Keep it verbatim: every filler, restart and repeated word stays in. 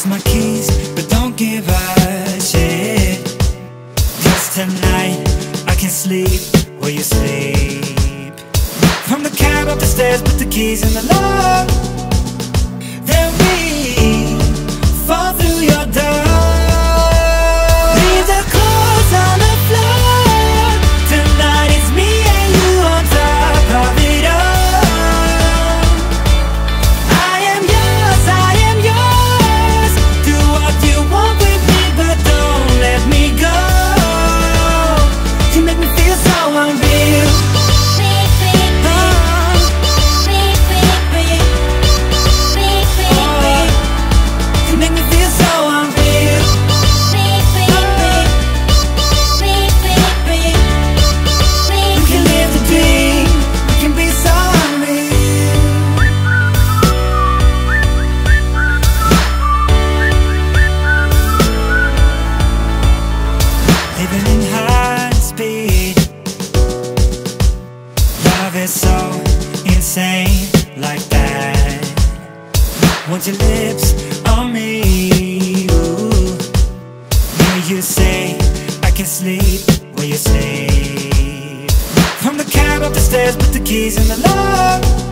Here's my keys, but don't give a shit. 'Cause tonight I can sleep where you sleep. From the cab up the stairs, put the keys in the lock. Then we fall through your door. Leave the clothes on the floor. Tonight it's me and you on top of it all. I am yours, I am yours. Do what you want with me, but don't let me go. You make me feel so unreal. Living in high speed, love is so insane like that. Want your lips on me, ooh. Hear you say I can sleep where you sleep. From the cab up the stairs, put the keys in the lock.